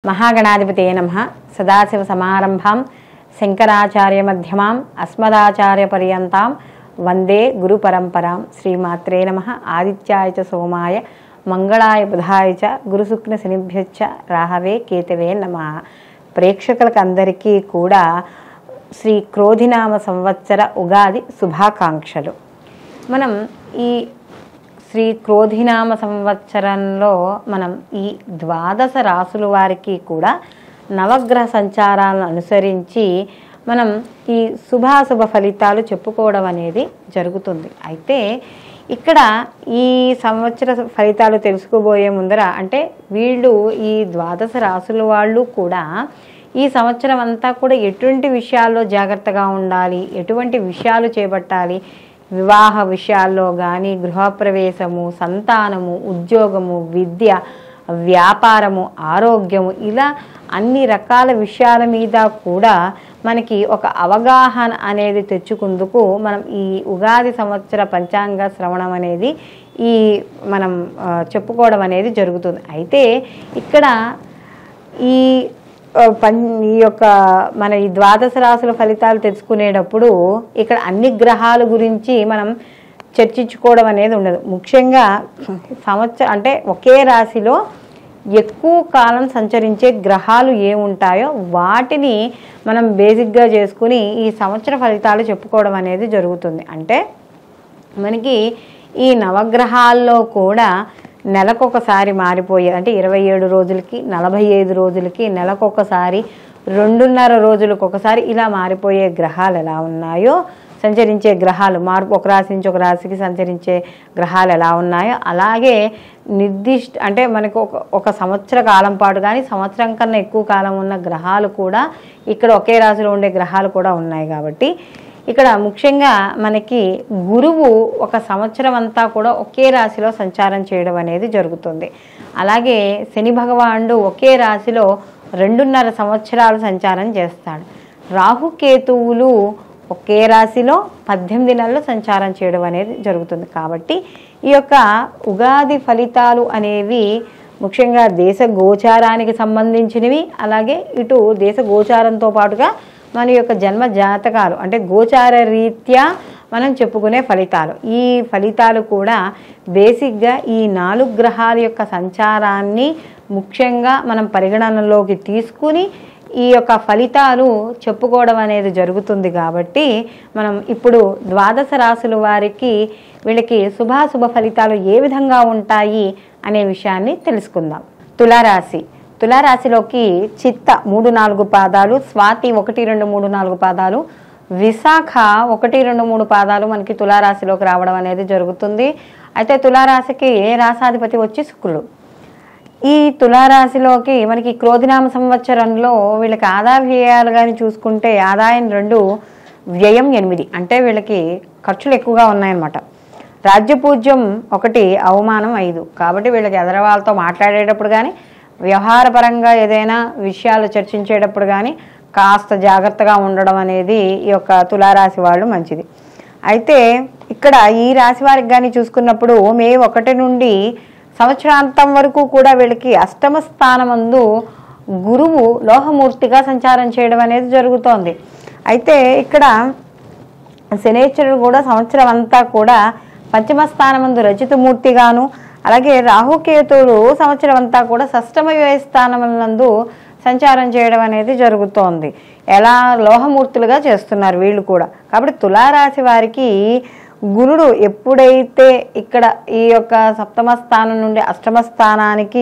महागणाधिपतये नमः। सदाशिवसमारम्भां शंकराचार्यमध्यमां अस्मदाचार्यपर्यन्तां वंदे गुरुपरंपरां। श्रीमात्रे नमः। आदित्याय च सोमाय मंगళాయ బుధాయ చ గురుశుక్ర శనిభ్యశ్చ రాహవే కేతవే నమః. ప్రేక్షకులకు అందరికీ కూడా శ్రీ క్రోధినామ సంవత్సర ఉగాది శుభాకాంక్షలు. మనం ఈ శ్రీ క్రోధినామ సంవత్సరంలో మనం ఈ ద్వాదశ రాసుల వారికి కూడా నవగ్రహ సంచారాలను అనుసరించి మనం ఈ శుభాశుభ ఫలితాలు చెప్పుకోవడం అనేది జరుగుతుంది. అయితే ఇక్కడ ఈ సంవత్సర ఫలితాలు తెలుసుకోబోయే ముందర అంటే వీళ్ళు ఈ ద్వాదశ రాసుల వాళ్ళు కూడా ఈ సంవత్సరం అంతా కూడా ఎటువంటి విషయాల్లో జాగ్రత్తగా ఉండాలి, ఎటువంటి విషయాలు చేపట్టాలి, వివాహ విషయాల్లో కానీ గృహప్రవేశము, సంతానము, ఉద్యోగము, విద్య, వ్యాపారము, ఆరోగ్యము, ఇలా అన్ని రకాల విషయాల మీద కూడా మనకి ఒక అవగాహన అనేది తెచ్చుకుందుకు మనం ఈ ఉగాది సంవత్సర పంచాంగ శ్రవణం అనేది మనం చెప్పుకోవడం అనేది జరుగుతుంది. అయితే ఇక్కడ ఈ యొక్క మన ఈ ద్వాదశ రాశుల ఫలితాలు తెలుసుకునేటప్పుడు ఇక్కడ అన్ని గ్రహాల గురించి మనం చర్చించుకోవడం అనేది ఉండదు. ముఖ్యంగా సంవత్సరం అంటే ఒకే రాశిలో ఎక్కువ కాలం సంచరించే గ్రహాలు ఏముంటాయో వాటిని మనం బేసిక్గా చేసుకుని ఈ సంవత్సర ఫలితాలు చెప్పుకోవడం అనేది జరుగుతుంది. అంటే మనకి ఈ నవగ్రహాల్లో కూడా నెలకొకసారి మారిపోయే అంటే 27 రోజులకి 45 రోజులకి నెలకొకసారి 2.5 రోజులకు ఒకసారి ఇలా మారిపోయే గ్రహాలు ఎలా ఉన్నాయో, సంచరించే గ్రహాలు మార్పు ఒక రాశి నుంచి ఒక రాశికి సంచరించే గ్రహాలు ఎలా ఉన్నాయో అలాగే నిర్దిష్ట అంటే మనకు ఒక సంవత్సర కాలం పాటు కానీ సంవత్సరం కన్నా ఎక్కువ కాలం ఉన్న గ్రహాలు కూడా ఇక్కడ ఒకే రాశిలో ఉండే గ్రహాలు కూడా ఉన్నాయి. కాబట్టి ఇక్కడ ముఖ్యంగా మనకి గురువు ఒక సంవత్సరం అంతా కూడా ఒకే రాశిలో సంచారం చేయడం అనేది జరుగుతుంది. అలాగే శని భగవానుడు ఒకే రాశిలో 2.5 సంవత్సరాలు సంచారం చేస్తాడు. రాహుకేతువులు ఒకే రాశిలో 18 నెలలు సంచారం చేయడం అనేది జరుగుతుంది. కాబట్టి ఈ యొక్క ఉగాది ఫలితాలు అనేవి ముఖ్యంగా దేశ గోచారానికి సంబంధించినవి, అలాగే ఇటు దేశ గోచారంతో పాటుగా మన యొక్క జన్మ జాతకాలు అంటే గోచార రీత్యా మనం చెప్పుకునే ఫలితాలు. ఈ ఫలితాలు కూడా బేసిక్గా ఈ 4 గ్రహాల యొక్క సంచారాన్ని ముఖ్యంగా మనం పరిగణనలోకి తీసుకుని ఈ యొక్క ఫలితాలు చెప్పుకోవడం అనేది జరుగుతుంది. కాబట్టి మనం ఇప్పుడు ద్వాదశ రాశుల వారికి వీళ్ళకి శుభాశుభ ఫలితాలు ఏ విధంగా ఉంటాయి అనే విషయాన్ని తెలుసుకుందాం. తులారాశి. తులారాశిలోకి చిత్త 3-4 పాదాలు, స్వాతి 1-2-3-4 పాదాలు, విశాఖ 1-2-3 పాదాలు మనకి తులారాశిలోకి రావడం అనేది జరుగుతుంది. అయితే తులారాశికి రాశాధిపతి వచ్చి శుక్రుడు. ఈ తులారాశిలోకి మనకి క్రోధినామ సంవత్సరంలో వీళ్ళకి ఆదాయ వ్యయాలు కానీ చూసుకుంటే ఆదాయం 2, వ్యయం 8. అంటే వీళ్ళకి ఖర్చులు ఎక్కువగా ఉన్నాయన్నమాట. రాజ్యపూజ్యం 1, అవమానం 5. కాబట్టి వీళ్ళకి ఎదరవాళ్ళతో మాట్లాడేటప్పుడు కానీ వ్యవహారపరంగా ఏదైనా విషయాలు చర్చించేటప్పుడు కానీ కాస్త జాగ్రత్తగా ఉండడం అనేది ఈ యొక్క తులారాశి వాళ్ళు మంచిది. అయితే ఇక్కడ ఈ రాశి వారికి కానీ చూసుకున్నప్పుడు మే 1 నుండి సంవత్సరాంతం వరకు కూడా వీళ్ళకి అష్టమ స్థానమందు గురువు లోహమూర్తిగా సంచారం చేయడం అనేది జరుగుతోంది. అయితే ఇక్కడ శనేశ్వరుడు కూడా సంవత్సరం అంతా కూడా పంచమ స్థానమందు రచితమూర్తిగాను, అలాగే రాహుకేతువులు సంవత్సరం అంతా కూడా షష్టమ వ్యయ స్థానములందు సంచారం చేయడం అనేది జరుగుతోంది. ఎలా లోహమూర్తులుగా చేస్తున్నారు వీళ్ళు కూడా. కాబట్టి తులారాశి వారికి గురుడు ఎప్పుడైతే ఇక్కడ ఈ యొక్క సప్తమ స్థానం నుండి అష్టమ స్థానానికి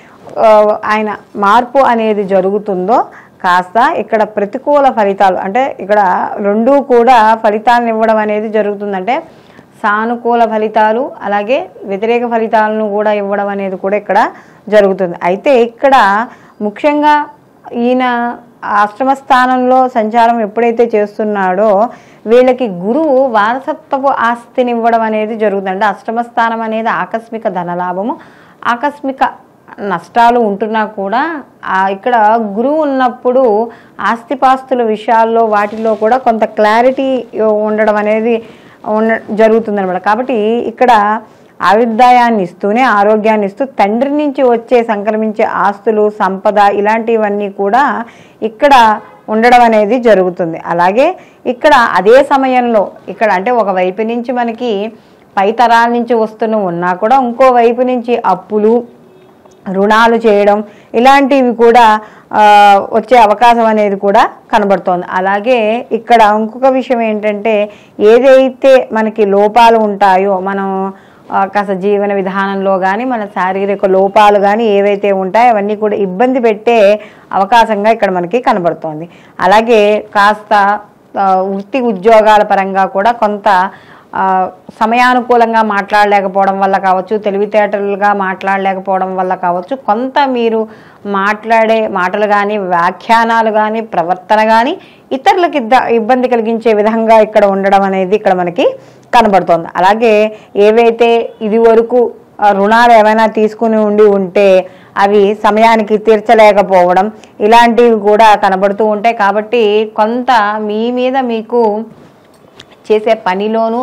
ఆయన మార్పు అనేది జరుగుతుందో కాస్త ఇక్కడ ప్రతికూల ఫలితాలు అంటే ఇక్కడ 2 కూడా ఫలితాలను ఇవ్వడం అనేది జరుగుతుందంటే సానుకూల ఫలితాలు అలాగే వ్యతిరేక ఫలితాలను కూడా ఇవ్వడం అనేది కూడా ఇక్కడ జరుగుతుంది. అయితే ఇక్కడ ముఖ్యంగా ఈయన అష్టమ స్థానంలో సంచారం ఎప్పుడైతే చేస్తున్నాడో వీళ్ళకి గురువు వారసత్వపు ఆస్తిని ఇవ్వడం అనేది జరుగుతుంది. అంటే అష్టమ స్థానం అనేది ఆకస్మిక ధనలాభము, ఆకస్మిక నష్టాలు ఉంటున్నా కూడా ఇక్కడ గురువు ఉన్నప్పుడు ఆస్తిపాస్తుల విషయాల్లో వాటిలో కూడా కొంత క్లారిటీ ఉండడం అనేది జరుగుతుందన్నమాట. కాబట్టి ఇక్కడ ఆయుర్దాయాన్ని ఇస్తూనే ఆరోగ్యాన్ని ఇస్తూ తండ్రి నుంచి వచ్చే సంక్రమించే ఆస్తులు, సంపద ఇలాంటివన్నీ కూడా ఇక్కడ ఉండడం అనేది జరుగుతుంది. అలాగే ఇక్కడ అదే సమయంలో ఇక్కడ అంటే ఒక వైపు నుంచి మనకి పై తరాల నుంచి వస్తున్న ఉన్నా కూడా ఇంకో వైపు నుంచి అప్పులు, రుణాలు చేయడం ఇలాంటివి కూడా వచ్చే అవకాశం అనేది కూడా కనబడుతోంది. అలాగే ఇక్కడ ఇంకొక విషయం ఏంటంటే, ఏదైతే మనకి లోపాలు ఉంటాయో మనం కాస్త జీవన విధానంలో కానీ మన శారీరక లోపాలు కానీ ఏవైతే ఉంటాయో అవన్నీ కూడా ఇబ్బంది పెట్టే అవకాశంగా ఇక్కడ మనకి కనబడుతోంది. అలాగే కాస్త వృత్తి ఉద్యోగాల పరంగా కూడా కొంత సమయానుకూలంగా మాట్లాడలేకపోవడం వల్ల కావచ్చు, తెలివితేటలుగా మాట్లాడలేకపోవడం వల్ల కావచ్చు, కొంత మీరు మాట్లాడే మాటలు కానీ వ్యాఖ్యానాలు కానీ ప్రవర్తన కానీ ఇతరులకు ఇబ్బంది కలిగించే విధంగా ఇక్కడ ఉండడం అనేది ఇక్కడ మనకి కనబడుతోంది. అలాగే ఏవైతే ఇది వరకు రుణాలు ఏమైనా తీసుకుని ఉంటే అవి సమయానికి తీర్చలేకపోవడం ఇలాంటివి కూడా కనబడుతూ ఉంటాయి. కాబట్టి కొంత మీ మీద మీకు చేసే పనిలోనూ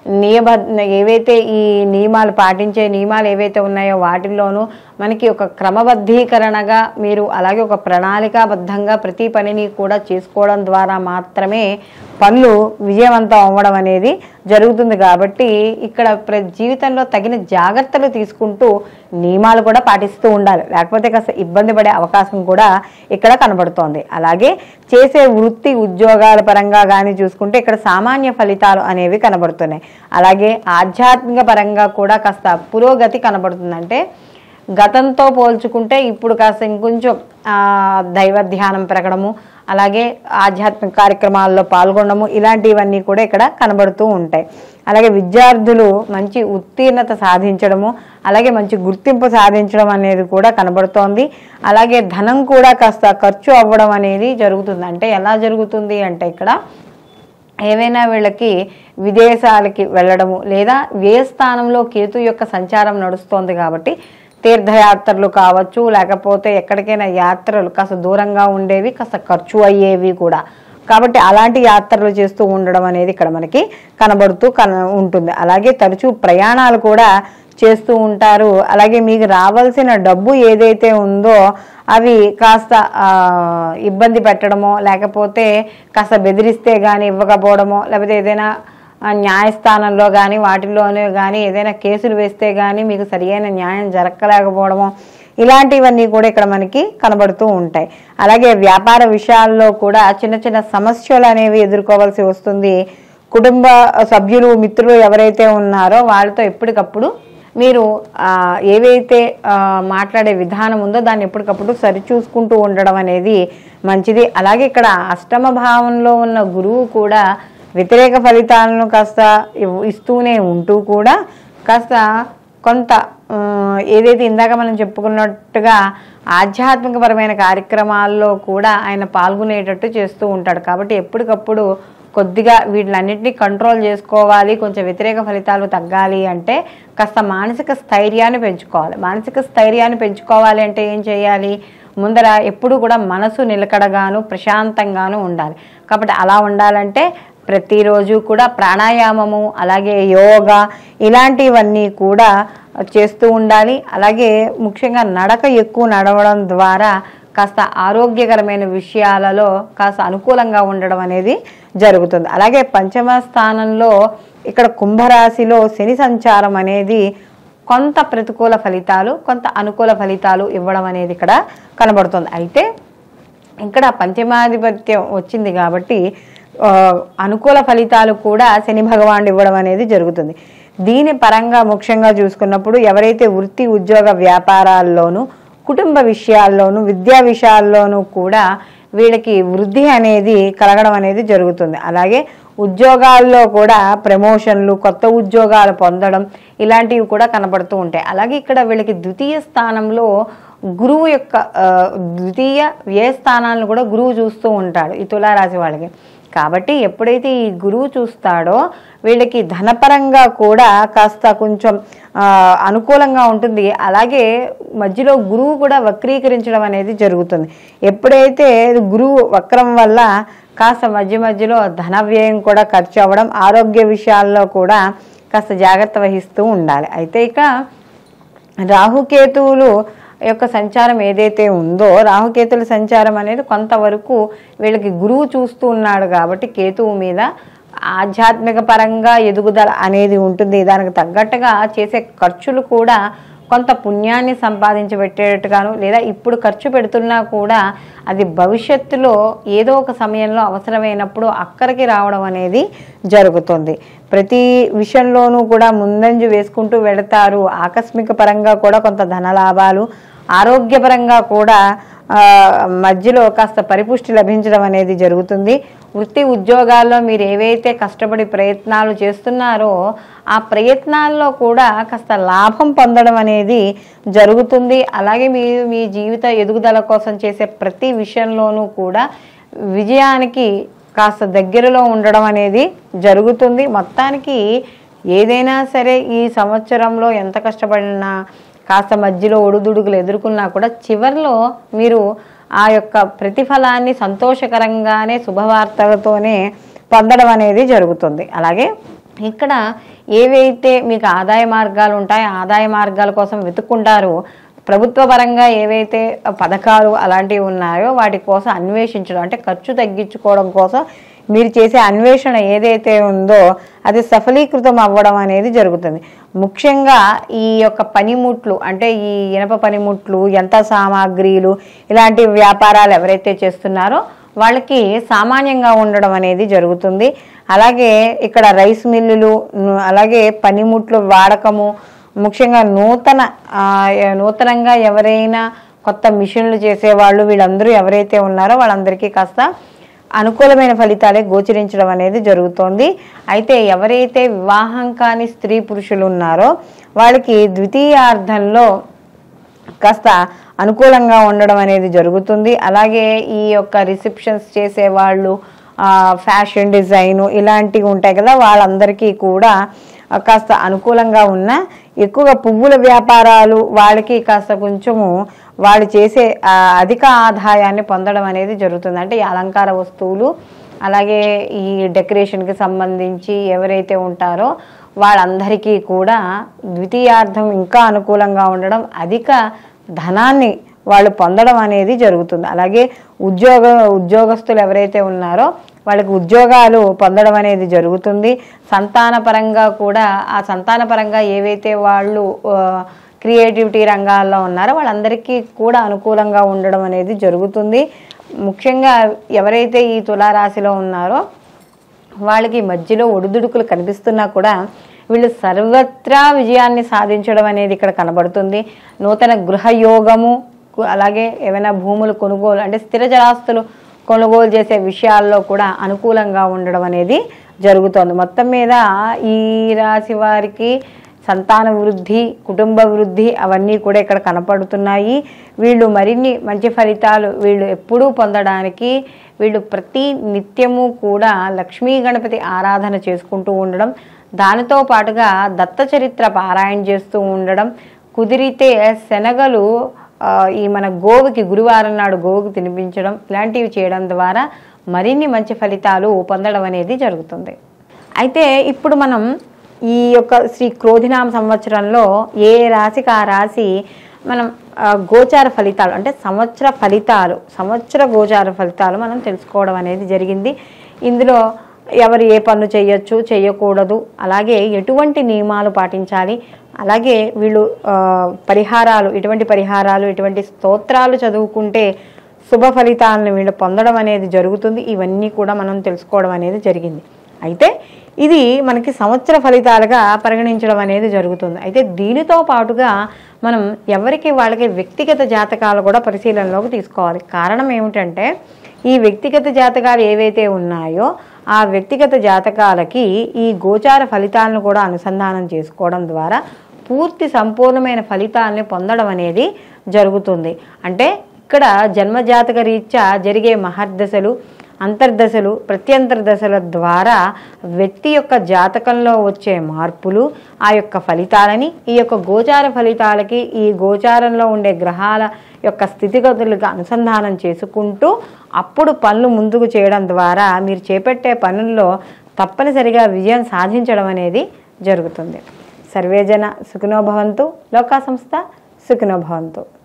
ఏవైతే ఈ నియమాలు పాటించే నియమాలు ఏవైతే ఉన్నాయో వాటిల్లోనూ మనకి ఒక క్రమబద్ధీకరణగా మీరు అలాగే ఒక ప్రణాళికాబద్ధంగా ప్రతి పనిని కూడా చేసుకోవడం ద్వారా మాత్రమే పనులు విజయవంతం అవ్వడం అనేది జరుగుతుంది. కాబట్టి ఇక్కడ జీవితంలో తగిన జాగ్రత్తలు తీసుకుంటూ నియమాలు కూడా పాటిస్తూ ఉండాలి, లేకపోతే కాస్త ఇబ్బంది పడే అవకాశం కూడా ఇక్కడ కనబడుతోంది. అలాగే చేసే వృత్తి ఉద్యోగాల పరంగా కానీ చూసుకుంటే ఇక్కడ సామాన్య ఫలితాలు అనేవి కనబడుతున్నాయి. అలాగే ఆధ్యాత్మిక పరంగా కూడా కాస్త పురోగతి కనబడుతుంది. అంటే గతంతో పోల్చుకుంటే ఇప్పుడు కాస్త ఇంకొంచెం దైవ ధ్యానం పెరగడము, అలాగే ఆధ్యాత్మిక కార్యక్రమాల్లో పాల్గొనడము ఇలాంటివన్నీ కూడా ఇక్కడ కనబడుతూ ఉంటాయి. అలాగే విద్యార్థులు మంచి ఉత్తీర్ణత సాధించడము, అలాగే మంచి గుర్తింపు సాధించడం అనేది కూడా కనబడుతోంది. అలాగే ధనం కూడా కాస్త ఖర్చు అవ్వడం అనేది జరుగుతుంది. అంటే ఎలా జరుగుతుంది అంటే ఇక్కడ ఏవైనా వీళ్ళకి విదేశాలకి వెళ్ళడము లేదా వ్యయస్థానంలో కేతు యొక్క సంచారం నడుస్తోంది కాబట్టి తీర్థయాత్రలు కావచ్చు, లేకపోతే ఎక్కడికైనా యాత్రలు కాస్త దూరంగా ఉండేవి కాస్త ఖర్చు అయ్యేవి కూడా. కాబట్టి అలాంటి యాత్రలు చేస్తూ ఉండడం అనేది ఇక్కడ మనకి కనబడుతూ ఉంటుంది. అలాగే తరచూ ప్రయాణాలు కూడా చేస్తూ ఉంటారు. అలాగే మీకు రావాల్సిన డబ్బు ఏదైతే ఉందో అవి కాస్త ఇబ్బంది పెట్టడమో, లేకపోతే కాస్త బెదిరిస్తే కానీ ఇవ్వకపోవడమో, లేకపోతే ఏదైనా న్యాయస్థానంలో కానీ వాటిల్లోనే కానీ ఏదైనా కేసులు వేస్తే కానీ మీకు సరియైన న్యాయం జరగలేకపోవడమో ఇలాంటివన్నీ కూడా ఇక్కడ మనకి కనబడుతూ ఉంటాయి. అలాగే వ్యాపార విషయాల్లో కూడా చిన్న చిన్న సమస్యలు అనేవి ఎదుర్కోవాల్సి వస్తుంది. కుటుంబ సభ్యులు, మిత్రులు ఎవరైతే ఉన్నారో వాళ్ళతో ఎప్పటికప్పుడు మీరు ఏవైతే మాట్లాడే విధానం ఉందో దాన్ని ఎప్పటికప్పుడు సరిచూసుకుంటూ ఉండడం అనేది మంచిది. అలాగే ఇక్కడ అష్టమ భావంలో ఉన్న గురువు కూడా వ్యతిరేక ఫలితాలను కాస్త ఇస్తూనే ఉంటూ కూడా కాస్త కొంత ఏదైతే ఇందాక మనం చెప్పుకున్నట్టుగా ఆధ్యాత్మికపరమైన కార్యక్రమాల్లో కూడా ఆయన పాల్గొనేటట్టు చేస్తూ ఉంటాడు. కాబట్టి ఎప్పటికప్పుడు కొద్దిగా వీటిలన్నింటినీ కంట్రోల్ చేసుకోవాలి, కొంచెం వ్యతిరేక ఫలితాలు తగ్గాలి అంటే కాస్త మానసిక స్థైర్యాన్ని పెంచుకోవాలి. మానసిక స్థైర్యాన్ని పెంచుకోవాలి అంటే ఏం చేయాలి? ముందర ఎప్పుడు కూడా మనసు నిలకడగాను ప్రశాంతంగాను ఉండాలి. కాబట్టి అలా ఉండాలంటే ప్రతిరోజు కూడా ప్రాణాయామము, అలాగే యోగా ఇలాంటివన్నీ కూడా చేస్తూ ఉండాలి. అలాగే ముఖ్యంగా నడక ఎక్కువ నడవడం ద్వారా కాస్త ఆరోగ్యకరమైన విషయాలలో కాస్త అనుకూలంగా ఉండడం అనేది జరుగుతుంది. అలాగే పంచమ స్థానంలో ఇక్కడ కుంభరాశిలో శని సంచారం అనేది కొంత ప్రతికూల ఫలితాలు, కొంత అనుకూల ఫలితాలు ఇవ్వడం అనేది ఇక్కడ కనబడుతుంది. అయితే ఇక్కడ పంచమాధిపత్యం వచ్చింది కాబట్టి అనుకూల ఫలితాలు కూడా శని భగవానుడు ఇవ్వడం అనేది జరుగుతుంది. దీని పరంగా ముఖ్యంగా చూసుకున్నప్పుడు ఎవరైతే వృత్తి ఉద్యోగ వ్యాపారాల్లోనూ, కుటుంబ విషయాల్లోనూ, విద్యా విషయాల్లోనూ కూడా వీళ్ళకి వృద్ధి అనేది కలగడం అనేది జరుగుతుంది. అలాగే ఉద్యోగాల్లో కూడా ప్రమోషన్లు, కొత్త ఉద్యోగాలు పొందడం ఇలాంటివి కూడా కనబడుతూ ఉంటాయి. అలాగే ఇక్కడ వీళ్ళకి ద్వితీయ స్థానంలో గురువు యొక్క ద్వితీయ వ్యయ స్థానాలను కూడా గురువు చూస్తూ ఉంటాడు ఈ తులారాశి వాళ్ళకి. కాబట్టి ఎప్పుడైతే ఈ గురువు చూస్తాడో వీళ్ళకి ధనపరంగా కూడా కాస్త కొంచెం అనుకూలంగా ఉంటుంది. అలాగే మధ్యలో గురువు కూడా వక్రీకరించడం అనేది జరుగుతుంది. ఎప్పుడైతే గురువు వక్రం వల్ల కాస్త మధ్యలో ధన వ్యయం కూడా ఖర్చు అవ్వడం, ఆరోగ్య విషయాల్లో కూడా కాస్త జాగ్రత్త వహిస్తూ ఉండాలి. అయితే ఇక రాహుకేతువులు యొక్క సంచారం ఏదైతే ఉందో, రాహుకేతుల సంచారం అనేది కొంతవరకు వీళ్ళకి గురువు చూస్తూ ఉన్నాడు కాబట్టి కేతువు మీద ఆధ్యాత్మిక పరంగా ఎదుగుదల అనేది ఉంటుంది. దానికి తగ్గట్టుగా చేసే ఖర్చులు కూడా కొంత పుణ్యాన్ని సంపాదించి పెట్టేటట్టుగాను, లేదా ఇప్పుడు ఖర్చు పెడుతున్నా కూడా అది భవిష్యత్తులో ఏదో ఒక సమయంలో అవసరమైనప్పుడు అక్కడికి రావడం అనేది జరుగుతుంది. ప్రతి విషయంలోనూ కూడా ముందంజు వేసుకుంటూ వెళతారు. ఆకస్మిక పరంగా కూడా కొంత ధనలాభాలు, ఆరోగ్యపరంగా కూడా మధ్యలో కాస్త పరిపుష్టి లభించడం అనేది జరుగుతుంది. వృత్తి ఉద్యోగాల్లో మీరు ఏవైతే కష్టపడి ప్రయత్నాలు చేస్తున్నారో ఆ ప్రయత్నాల్లో కూడా కాస్త లాభం పొందడం అనేది జరుగుతుంది. అలాగే మీరు మీ జీవిత ఎదుగుదల కోసం చేసే ప్రతి విషయంలోనూ కూడా విజయానికి కాస్త దగ్గరలో ఉండడం అనేది జరుగుతుంది. మొత్తానికి ఏదైనా సరే ఈ సంవత్సరంలో ఎంత కష్టపడినా, కాస్త మధ్యలో ఒడుదుడుకులు ఎదుర్కొన్నా కూడా చివరిలో మీరు ఆ యొక్క ప్రతిఫలాన్ని సంతోషకరంగానే శుభవార్తలతోనే పొందడం అనేది జరుగుతుంది. అలాగే ఇక్కడ ఏవైతే మీకు ఆదాయ మార్గాలు ఉంటాయో ఆదాయ మార్గాల కోసం వెతుక్కుంటారో, ప్రభుత్వ పరంగా ఏవైతే పథకాలు అలాంటివి ఉన్నాయో వాటి కోసం అన్వేషించడం, అంటే ఖర్చు తగ్గించుకోవడం కోసం మీరు చేసే అన్వేషణ ఏదైతే ఉందో అది సఫలీకృతం అవ్వడం అనేది జరుగుతుంది. ముఖ్యంగా ఈ యొక్క పనిముట్లు, అంటే ఈ ఇనప పనిముట్లు, యంత్ర సామాగ్రిలు, ఇలాంటి వ్యాపారాలు ఎవరైతే చేస్తున్నారో వాళ్ళకి సామాన్యంగా ఉండడం అనేది జరుగుతుంది. అలాగే ఇక్కడ రైస్ మిల్లులు, అలాగే పనిముట్లు వాడకము, ముఖ్యంగా నూతనంగా ఎవరైనా కొత్త మిషన్లు చేసేవాళ్ళు, వీళ్ళందరూ ఎవరైతే ఉన్నారో వాళ్ళందరికీ కాస్త అనుకూలమైన ఫలితాలే గోచరించడం అనేది జరుగుతోంది. అయితే ఎవరైతే వివాహం కాని స్త్రీ పురుషులు ఉన్నారో వాళ్ళకి ద్వితీయార్థంలో కాస్త అనుకూలంగా ఉండడం అనేది జరుగుతుంది. అలాగే ఈ యొక్క రిసెప్షన్స్ చేసేవాళ్ళు, ఫ్యాషన్ డిజైను ఇలాంటివి ఉంటాయి కదా, వాళ్ళందరికీ కూడా కాస్త అనుకూలంగా ఉన్న, ఎక్కువగా పువ్వుల వ్యాపారాలు వాళ్ళకి కాస్త కొంచెము వాళ్ళు చేసే అధిక ఆదాయాన్ని పొందడం అనేది జరుగుతుంది. అంటే ఈ అలంకార వస్తువులు, అలాగే ఈ డెకరేషన్కి సంబంధించి ఎవరైతే ఉంటారో వాళ్ళందరికీ కూడా ద్వితీయార్థం ఇంకా అనుకూలంగా ఉండడం, అధిక ధనాన్ని వాళ్ళు పొందడం అనేది జరుగుతుంది. అలాగే ఉద్యోగస్తులు ఎవరైతే ఉన్నారో వాళ్ళకి ఉద్యోగాలు పొందడం అనేది జరుగుతుంది. సంతానపరంగా కూడా ఆ సంతానపరంగా ఏవైతే వాళ్ళు క్రియేటివిటీ రంగాల్లో ఉన్నారో వాళ్ళందరికీ కూడా అనుకూలంగా ఉండడం అనేది జరుగుతుంది. ముఖ్యంగా ఎవరైతే ఈ తులారాశిలో ఉన్నారో వాళ్ళకి మధ్యలో ఒడిదుడుకులు కనిపిస్తున్నా కూడా వీళ్ళు సర్వత్రా విజయాన్ని సాధించడం అనేది ఇక్కడ కనబడుతుంది. నూతన గృహయోగము, అలాగే ఏమైనా భూములు కొనుగోలు, అంటే స్థిర జలాస్తులు కొనుగోలు చేసే విషయాల్లో కూడా అనుకూలంగా ఉండడం అనేది జరుగుతోంది. మొత్తం మీద ఈ రాశి వారికి సంతాన వృద్ధి, కుటుంబ వృద్ధి అవన్నీ కూడా ఇక్కడ కనపడుతున్నాయి. వీళ్ళు మరిన్ని మంచి ఫలితాలు వీళ్ళు ఎప్పుడూ పొందడానికి వీళ్ళు ప్రతి నిత్యము కూడా లక్ష్మీ గణపతి ఆరాధన చేసుకుంటూ ఉండడం, దానితో పాటుగా దత్త చరిత్ర పారాయణ చేస్తూ ఉండడం, కుదిరితే శనగలు ఈ మన గోవుకి గురువారం నాడు గోవుకి తినిపించడం, ఇలాంటివి చేయడం ద్వారా మరిన్ని మంచి ఫలితాలు పొందడం అనేది జరుగుతుంది. అయితే ఇప్పుడు మనం ఈ యొక్క శ్రీ క్రోధినామ సంవత్సరంలో ఏ రాశికి ఆ రాశి మనం గోచార ఫలితాలు, అంటే సంవత్సర గోచార ఫలితాలు మనం తెలుసుకోవడం అనేది జరిగింది. ఇందులో ఎవరు ఏ పనులు చేయొచ్చు, చేయకూడదు, అలాగే ఎటువంటి నియమాలు పాటించాలి, అలాగే వీళ్ళు ఎటువంటి పరిహారాలు, ఎటువంటి స్తోత్రాలు చదువుకుంటే శుభ ఫలితాలను వీళ్ళు పొందడం అనేది జరుగుతుంది. ఇవన్నీ కూడా మనం తెలుసుకోవడం అనేది జరిగింది. అయితే ఇది మనకి సంవత్సర ఫలితాలుగా పరిగణించడం అనేది జరుగుతుంది. అయితే దీనితో పాటుగా మనం వాళ్ళకి వ్యక్తిగత జాతకాలు కూడా పరిశీలనలోకి తీసుకోవాలి. కారణం ఏమిటంటే ఈ వ్యక్తిగత జాతకాలు ఏవైతే ఉన్నాయో ఆ వ్యక్తిగత జాతకాలకి ఈ గోచార ఫలితాలను కూడా అనుసంధానం చేసుకోవడం ద్వారా పూర్తి సంపూర్ణమైన ఫలితాలని పొందడం అనేది జరుగుతుంది. అంటే ఇక్కడ జన్మజాతక రీత్యా జరిగే మహర్దశలు, అంతర్దశలు, ప్రత్యంతర దశల ద్వారా వ్యక్తి యొక్క జాతకంలో వచ్చే మార్పులు, ఆ యొక్క ఫలితాలని ఈ యొక్క గోచార ఫలితాలకి ఈ గోచారంలో ఉండే గ్రహాల యొక్క స్థితిగతులకు అనుసంధానం చేసుకుంటూ అప్పుడు పనులు ముందుకు చేయడం ద్వారా మీరు చేపట్టే పనుల్లో తప్పనిసరిగా విజయం సాధించడం అనేది జరుగుతుంది. సర్వేజన సుఖినో భవంతు, లోకా సంస్థ సుఖినో భవంతు.